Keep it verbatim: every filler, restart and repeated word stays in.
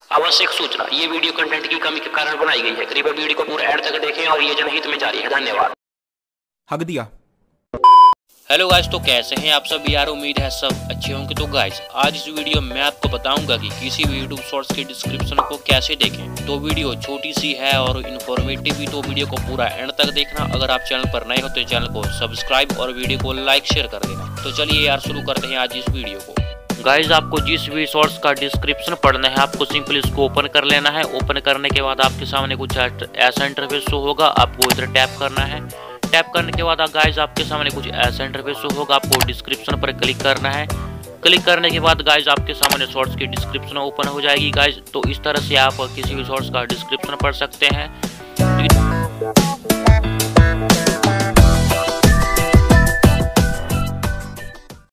आवश्यक सूचना, ये वीडियो कंटेंट की कमी के कारण बनाई गई है। कृपया वीडियो को पूरा एंड तक देखें और ये जनहित में जारी है। धन्यवाद। हक दिया। हेलो गाइस, तो कैसे हैं आप सब यार। उम्मीद है सब अच्छे होंगे। तो गाइस आज इस वीडियो में मैं आपको बताऊंगा कि किसी भी यूट्यूब शॉर्ट्स के डिस्क्रिप्शन को कैसे देखें। तो वीडियो छोटी सी है और इन्फॉर्मेटिव भी, तो वीडियो को पूरा एंड तक देखना। अगर आप चैनल पर नए हो तो चैनल को सब्सक्राइब और वीडियो को लाइक शेयर कर देना। तो चलिए यार शुरू करते हैं आज इस वीडियो को। गाइज आपको जिस भी शॉर्ट्स का डिस्क्रिप्शन पढ़ना है, आपको सिंपली इसको ओपन कर लेना है। ओपन करने के बाद आपके सामने कुछ ऐसा इंटरफेस शो होगा, आपको इधर टैप करना है। टैप करने के बाद गाइज आपके सामने कुछ ऐसा इंटरफेस शो होगा, आपको डिस्क्रिप्शन पर क्लिक करना है। क्लिक करने के बाद गाइज आपके सामने शॉर्ट्स की डिस्क्रिप्शन ओपन हो जाएगी गाइज। तो इस तरह से आप किसी भी शॉर्ट्स का डिस्क्रिप्शन पढ़ सकते हैं।